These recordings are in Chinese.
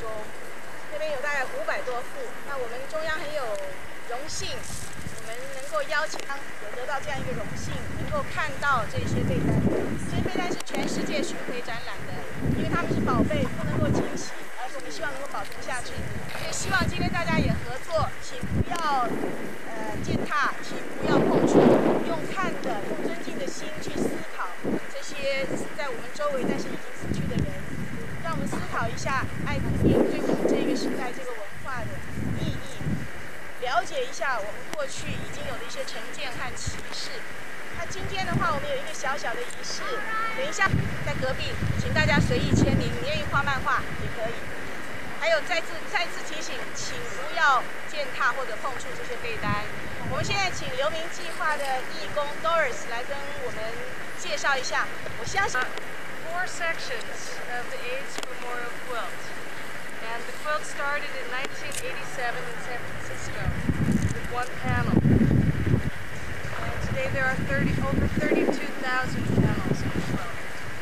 中，那边有大概500多户。那我们中央很有荣幸，我们能够邀请有得到这样一个荣幸，能够看到这些被单。这些被单是全世界巡回展览的，因为他们是宝贝，不能够清洗，而且我们希望能够保存下去。所以希望今天大家也合作，请不要践踏，请不要碰触，用看的、用尊敬的心去思考这些在我们周围但是已经死去的人，让我们思考一下艾滋病对我们这个时代这个文化的意义，了解一下我们过去已经有的一些成见和歧视。那今天的话，我们有一个小小的仪式，等一下在隔壁，请大家随意签名，你愿意画漫画也可以。还有再次提醒，请不要践踏或者碰触这些被单。我们现在请留名计划的义工 Doris 来跟我们介绍一下。我相信 4 sections of the AIDS Memorial Quilt, and the quilt started in 1987 in San Francisco with one panel. And today there are over 32,000 panels on the quilt.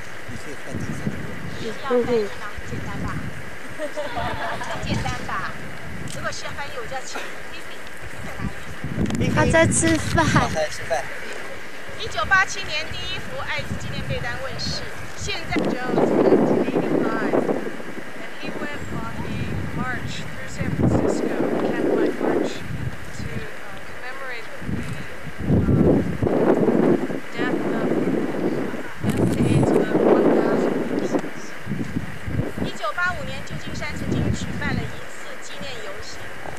简单吧？很简单吧？如果需要翻译，我就要请 Vivi 在哪里？ 他在吃饭。 1987年第一幅艾滋纪念被单问世，现在 Jones in 1985, and he went on a march through San Francisco, a candlelight march, to commemorate the death to AIDS of 1,000 persons. 1985年，旧金山曾经举办了1次纪念游行。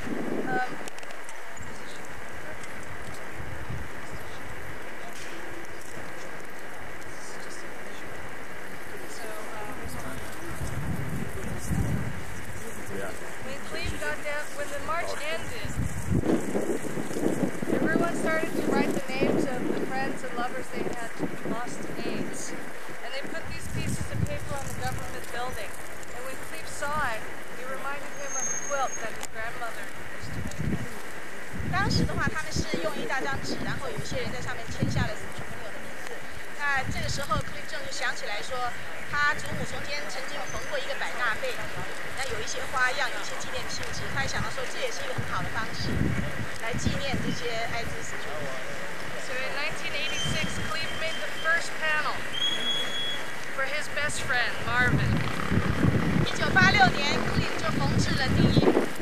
When the march ended, everyone started to write the names of the friends and lovers they had lost to AIDS. And they put these pieces of paper on the government building. And when Cleve saw it, it reminded him of the quilt that his grandmother used to make. 当时的话，他们是用一大张纸，然后有些人在上面签下了死去朋友的名字。那这个时候 ，Cliff 正就想起来说，他祖母从前曾经缝过一个百纳贝，那有一些花样，有一些纪念性质。他也想到说，这也是一个很好的方式，来纪念这些艾滋死去的人。 So in 1986, Cleve made the first panel for his best friend Marvin. 1986年 ，Cliff 就缝制了第一幅。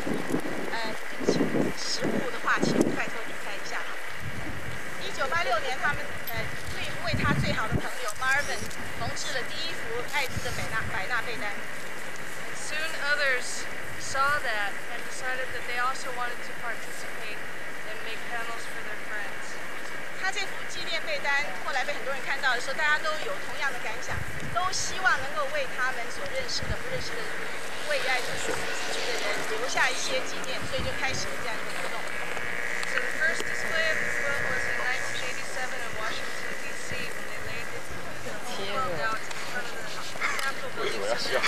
实物的话，请拜托离开一下。1986年，他们Cliff为他最好的朋友 Marvin 缝制了第一幅艾滋的百纳贝单。 Soon others saw that and decided that they also wanted to participate and make panels for their friends. 他这幅纪念被单后来被很多人看到的时候，大家都有同样的感想，都希望能够为他们所认识的、不认识的，为艾滋死去的人留下一些纪念，所以就开始了这样一个活动。 So the first display of the quilt was in 1987 in Washington, D.C. when they laid the quilt out in front of the Capitol building.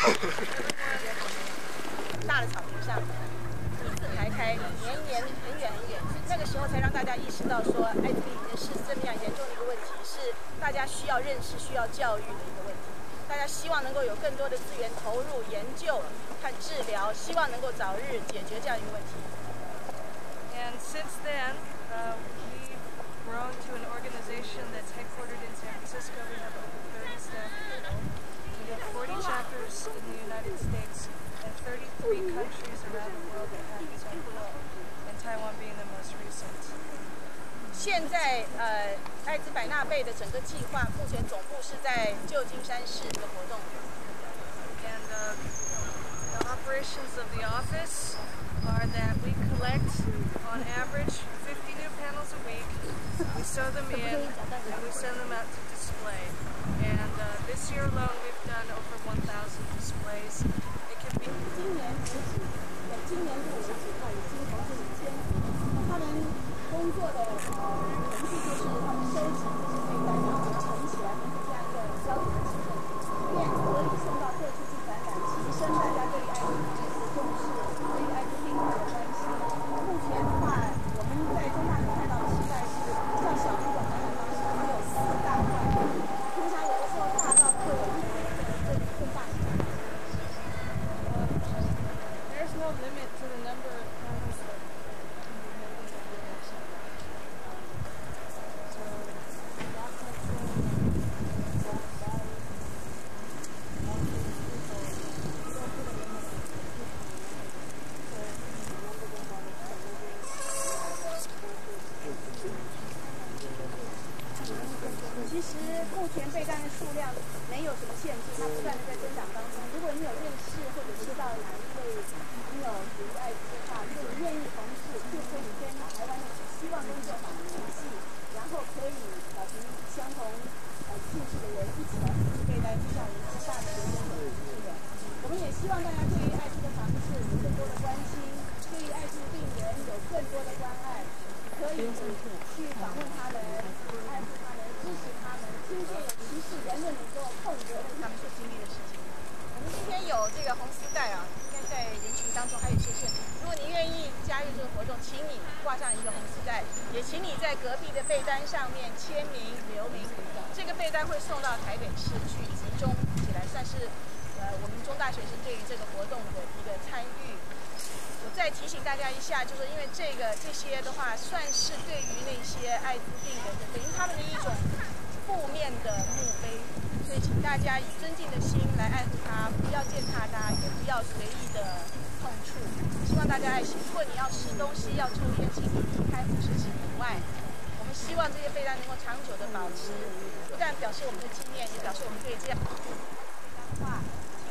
大的草坪上，一字排开，绵延很远很远。那个时候才让大家意识到说，艾滋病已经是这么样严重的一个问题，是大家需要认识、需要教育的一个问题。大家希望能够有更多的资源投入研究和治疗，希望能够早日解决这样一个问题。 And since then, we've grown to an organization that's headquartered in San Francisco. We have over 30 staff people. We have 40 chapters in the United States and 33 countries around the world that have this quilt, and Taiwan being the most recent. 现在艾滋百纳贝的整个计划，目前总部是在旧金山市的活动。 And the operations of the office are that we collect, on average, 50 new panels a week. We sew them in, and we send them out to display. And this year alone, we've done over 1,000 displays. It can be. 今年度为止，他已经从事1000年。他们工作的程序就是他们收集这些被单，然后把它缝起来，变成这样一个标准的尺寸，以便可以送到各处去展览，提升大家对于艾滋病的重视，对于艾滋病的关心。目前的话，我们在中大看到的期待是较小的一种展览方式，我们有4大块，平常有的时候大到会有100个更大型的。 limit to the number of panels that can be made in the website. So that makes 其实目前备单的数量没有什么限制，它不断的在增长当中。如果你有认识或者知道哪一位朋友属于艾滋的话，如果你愿意从事，就可以跟台湾的希望工作坊联系，然后可以找寻相同兴趣的人一起来服务备单，就像我们师大的学生所服务的。我们也希望大家对于艾滋的防治有更多的关心，对于艾滋病人有更多的关爱，可以去访问他们，爱护他们，支持他们，听见有歧视言论能够痛责他们所经历的事情。我们今天有这个红丝带啊，应该在人群当中还有一些限制。如果你愿意加入这个活动，请你挂上一个红丝带，也请你在隔壁的被单上面签名留名。这个被单会送到台北市去集中起来，算是我们中大学生对于这个活动的一个参与。我再提醒大家一下，就是因为这些的话，算是对于那些艾滋病人的，等于他们的一种负面的墓碑，所以请大家以尊敬的心来爱护他，不要践踏他，也不要随意的碰触。希望大家爱惜。如果你要吃东西、要抽烟，请你离开50尺以外。我们希望这些备单能够长久的保持，不但表示我们的纪念，也表示我们对这样备单的话。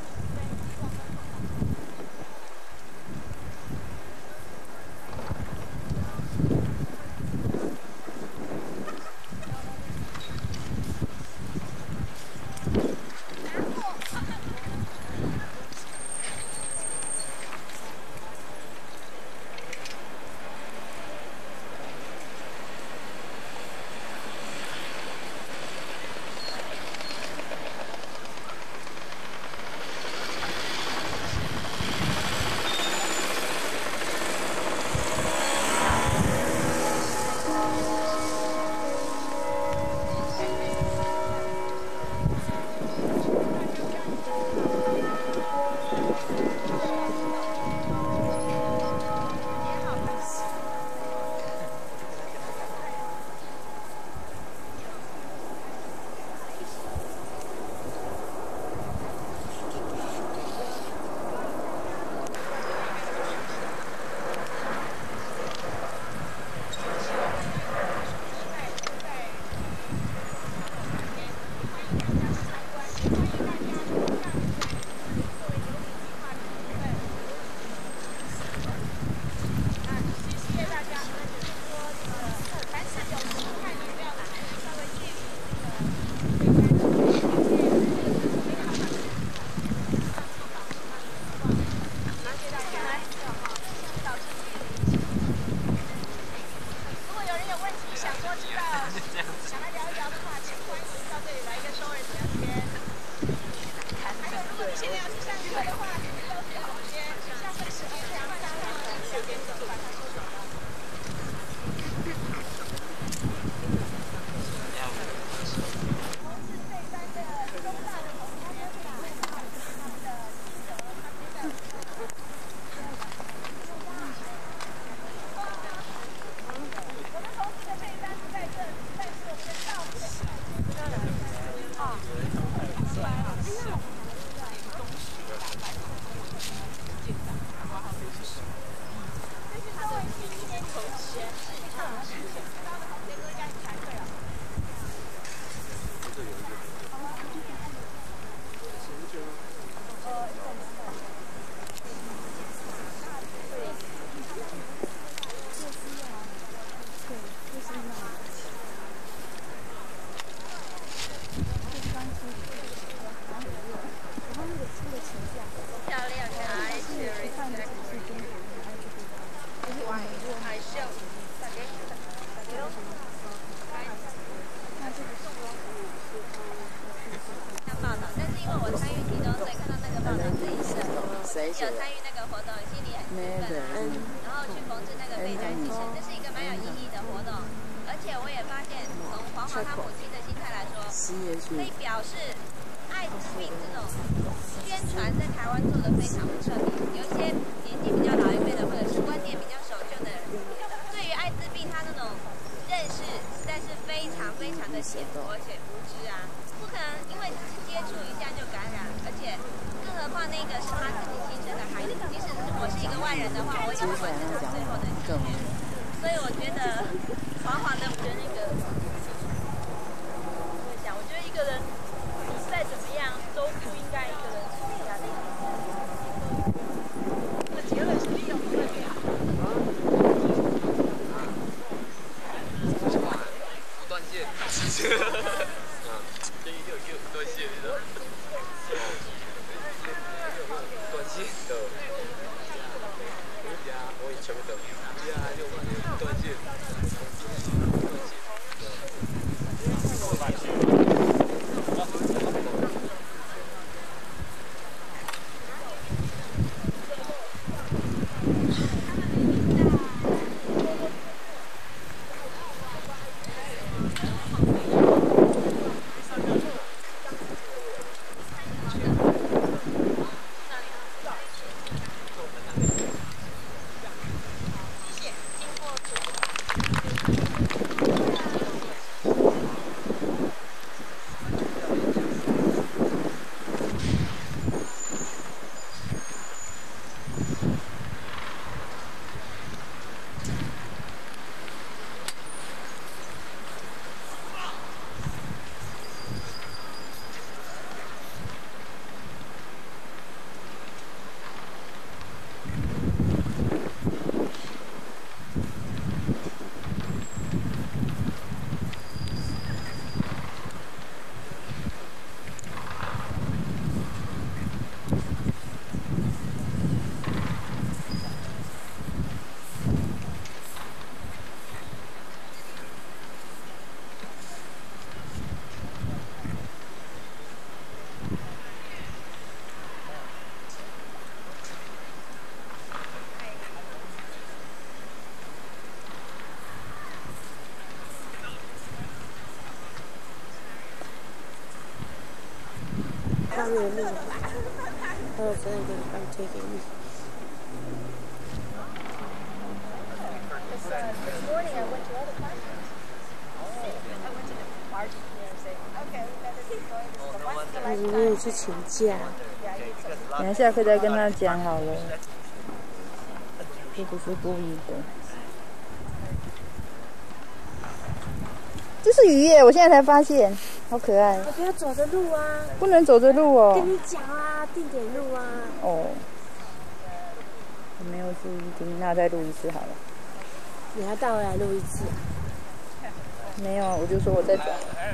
有参与那个活动，心里很兴奋啊，然后去缝制那个被单，其实这是一个蛮有意义的活动，而且我也发现，从黄华他母亲的心态来说，可以表示艾滋病这种宣传在台湾做得非常不彻底，有一些年纪比较万人的话，我也会完成最后的体验。所以我觉得黄黄的，我觉得那个，我觉得一个人你再怎么样都不应该一个人出家的。 那结论是利用这个。 断线。这一就断线了。断线的。我以全部等。断线。 上面的路，还有这个刚推给你。 This morning I went to other conferences. I went to the largest here and said, okay, we better keep going. This is the once in a 但是 lifetime. 没有去请假。 等一下课再跟他讲好了，这不是故意的。这是鱼耶！我现在才发现，好可爱。 我不要走着路啊！ 不能走着路哦。 跟你讲啊，定点路啊。 哦，我没有注意听，那再录一次好了。 你还带回来录一次啊？ 没有，我就说我在找。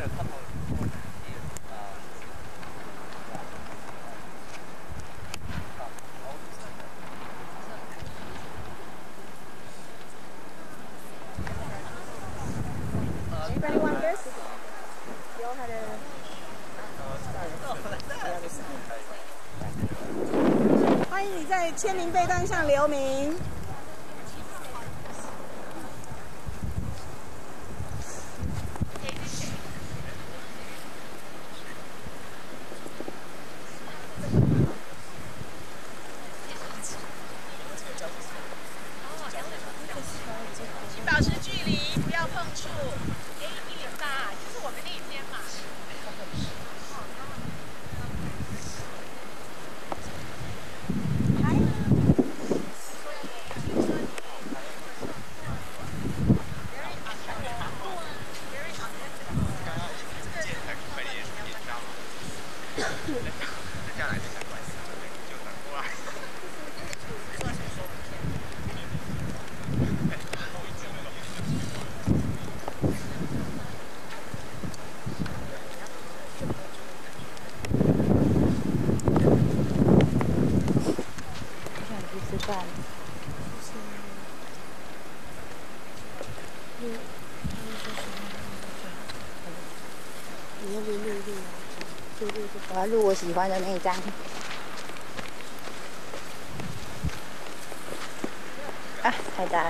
Anybody want this? You all had a... 欢迎你在签名背单上留名。请保持距离，不要碰触。108，就是我们那边嘛。 你要不要录录啊？录录就。 我要录我喜欢的那一张。啊，太大了。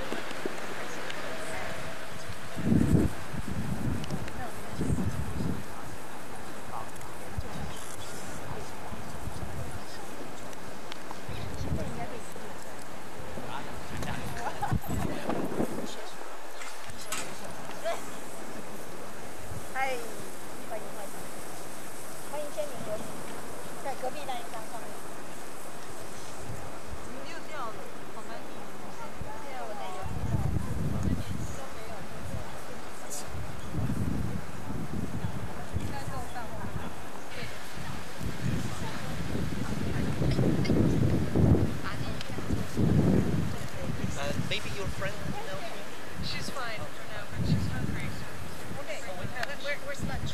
嗨，欢迎欢迎，欢迎签名留名，在隔壁那一张上面。怎么又掉了？ Maybe your friend now? She's fine for now, but she's hungry. Okay. Where's lunch?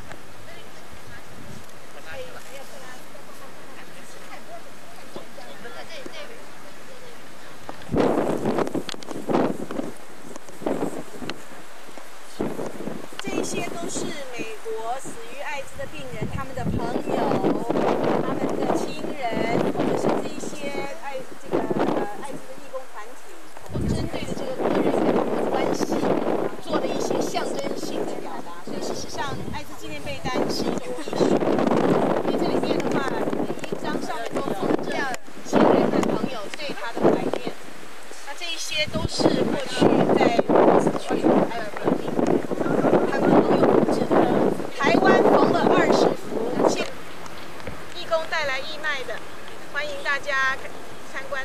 这一些都是美国死于艾滋的病人，他们的朋友、他们的亲人，或者是这一些艾滋的义工团体，针对的这个个人跟他们的关系，做了一些象征性的表达。所以事实上，艾滋纪念被单是一种艺术。因为这里面的话，每一张上面都放着亲人和朋友对他的怀念。那这一些都是过去在死去还有革命。他们都有布置的。台湾缝了20幅，义工带来义卖的，欢迎大家参观。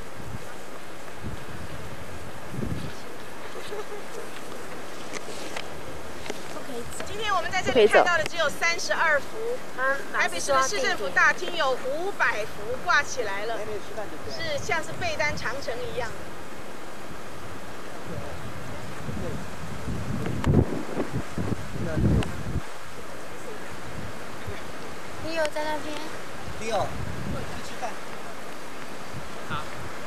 今天我们在这里看到的只有32幅，台北市的市政府大厅有500幅挂起来了，是像是被单长城一样的。 你有在那边？ 没有，去吃饭。好。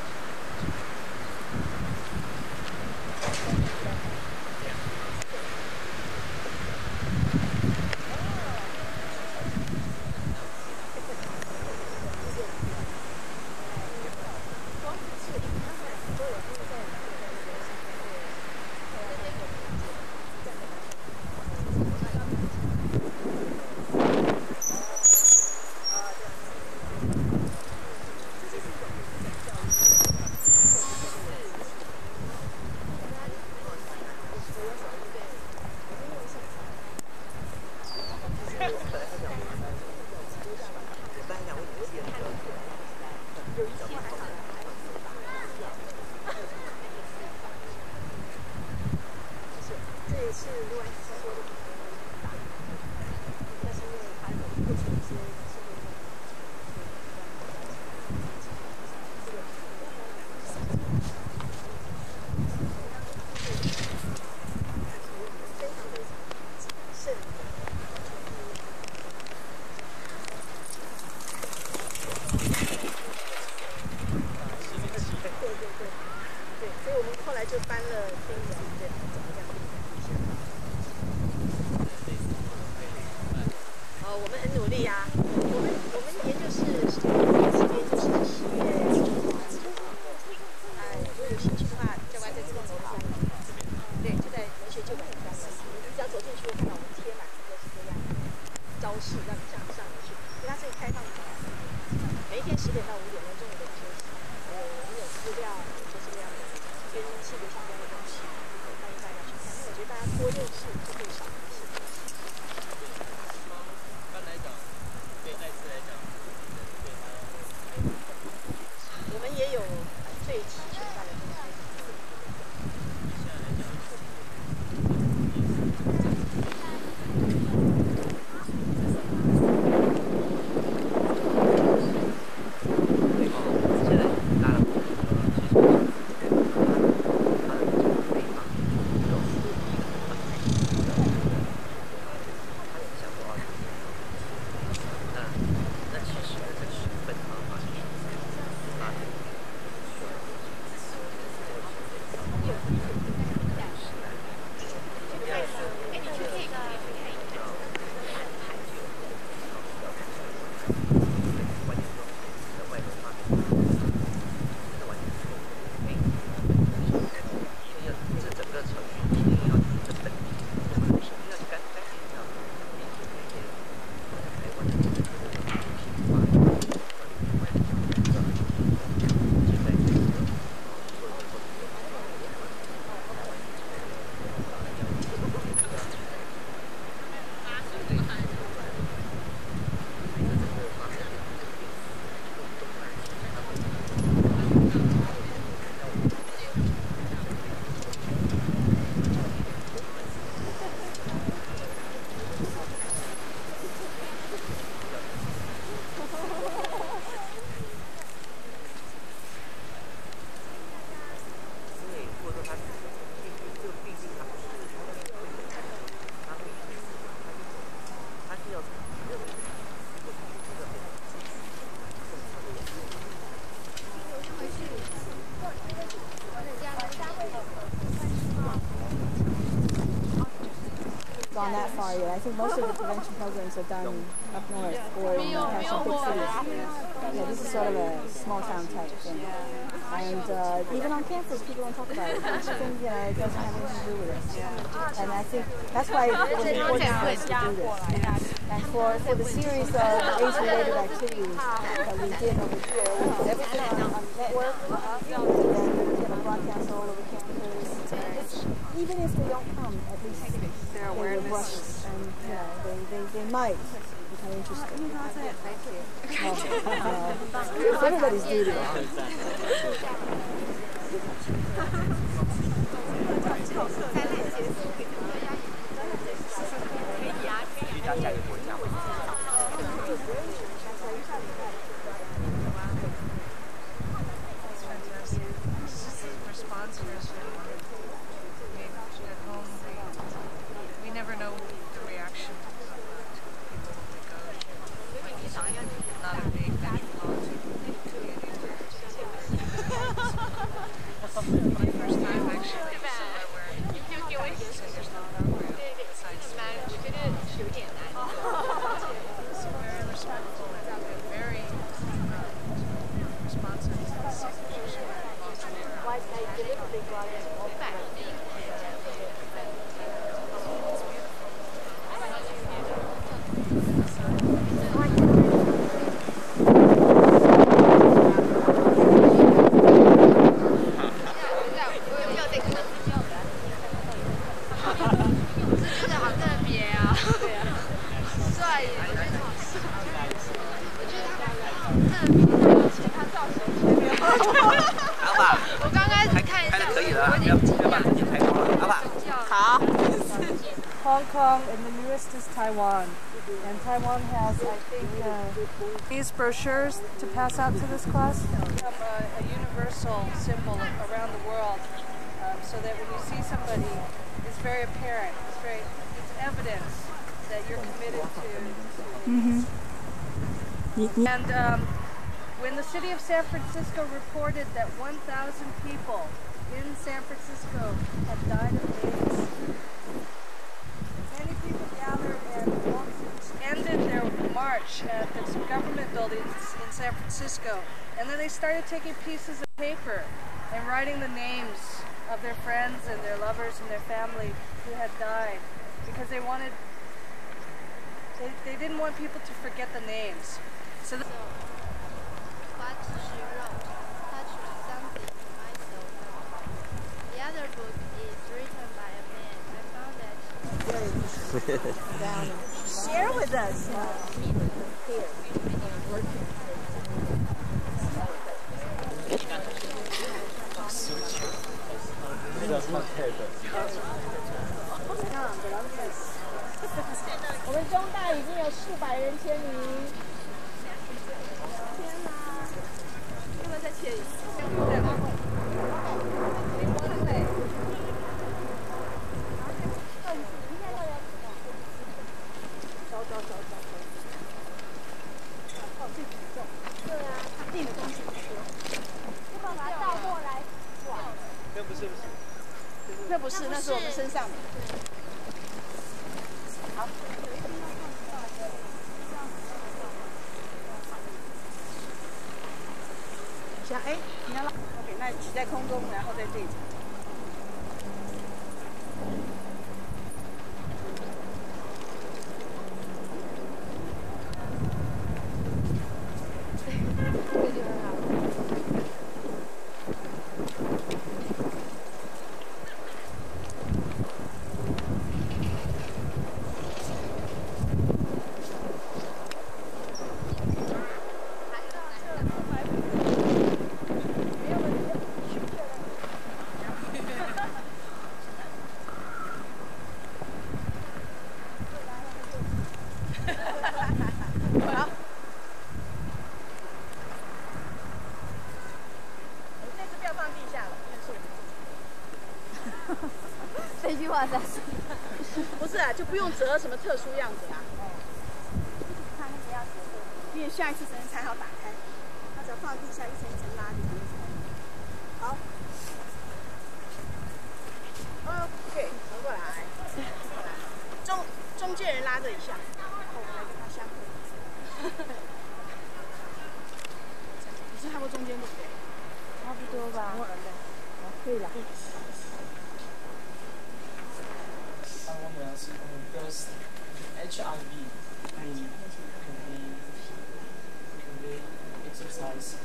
就搬了冰人，对，怎么样？我们很努力啊，我们研究室时间就是10月中，如果有兴趣的话，教官在这个楼道，对，就在文学旧馆3楼，你只要走进去，会看到我们贴满各式各样的招式，让你上去，因为它是开放的，每一天10点到5点钟中午都不休息，我们有资料，有各式各样的。跟性别相关的东西，欢迎大家去看。因为我觉得大家多认识就会少一些。一般来讲，对艾滋来讲，我们也有最齐全化的东西。 gone that far yet. I think most of the prevention programs are done up north or in national big cities. Yeah, this is sort of a small town type thing. And even on campus, people don't talk about it. People think, it doesn't have anything to do with it. And I think that's why it was important for us to do this. And for the series of AIDS-related activities that we did over here, we did everything on network, and then we did a broadcast all over campus. Even if they don't come, at least they will brush it, and they might become interested. It's everybody's duty. We never know the reaction of people when we go. Not a big metropolitan community. My first time actually somewhere where singers not allowed besides very respectful and very responsive to the situation. Hong Kong and the newest is Taiwan. And Taiwan has, I think, these brochures to pass out to this class. A universal symbol around the world, so that when you see somebody, it's very apparent. It's evidence that you're committed to. And when the city of San Francisco reported that 1,000 people in San Francisco have died of AIDS, many people gathered and ended their march at the government buildings in San Francisco. And then they started taking pieces of paper and writing the names of their friends and their lovers and their family who had died, because they didn't want people to forget the names. So what she wrote touched something in my soul. The other book is written by a man. I found that Share with us.我们中大已经有400人签名。天哪！要不要再签一次？那不是，那是我们身上的。好。想你看了 ，OK， 那举在空中，然后在这里。 这句话在说， 不是啊，就不用折什么特殊样子啦。看那个样子，因为下一次才好打开，它只要放地下一层一层拉就可以。好。OK，传过来。 了一下，然后我们来跟他相合。你是看过中间对不对？ 差不多吧。可以了。 我们要是girls HIV can they exercise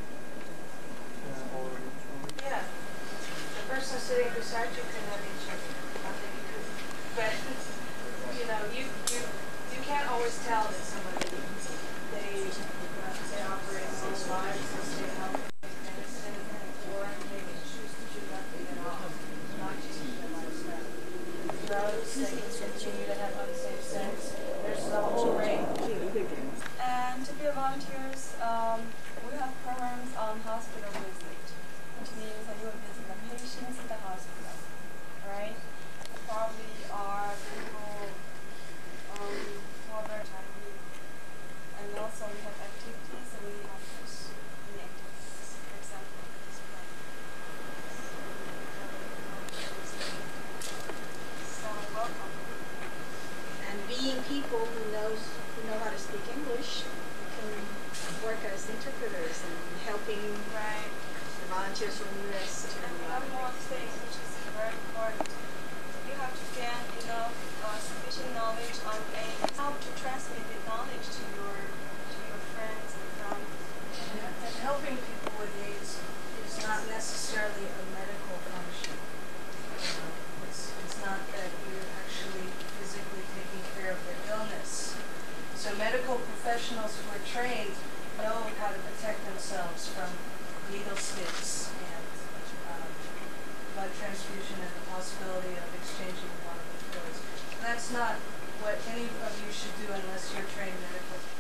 or Yeah. The person sitting beside you can have HIV. But you know, you can't always tell that somebody they operate those lives and stay healthy medicine or they choose to do nothing at all, not change their lifestyle. Drugs, they can continue to have unsafe sex. There's a whole range. And to be volunteers, we have programs on hospital visit, which means that you will visit the patients in the hospital, right? Probably are people who are very tiny. And also we have activities, we have many activities, for example, this plan. So welcome. And being people who know how to speak English, we can work as interpreters and helping the volunteers from the U.S. to. And one more thing, which is very important. You have to gain enough sufficient knowledge on AIDS. How to transmit the knowledge to your friends and family. And helping people with AIDS is not necessarily a medical function. It's not that you're actually physically taking care of their illness. So medical professionals who are trained know how to protect themselves from needle sticks and blood transfusion and the possibility of exchanging blood with pills. That's not what any of you should do unless you're trained medical